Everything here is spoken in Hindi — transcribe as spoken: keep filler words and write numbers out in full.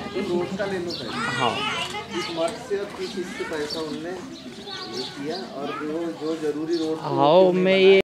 तो रोड का ले लो पैसा। हाँ किस मर्द से और किस इससे पैसा उनने ये किया, और जो जो जरूरी रोड हाँ मैं ये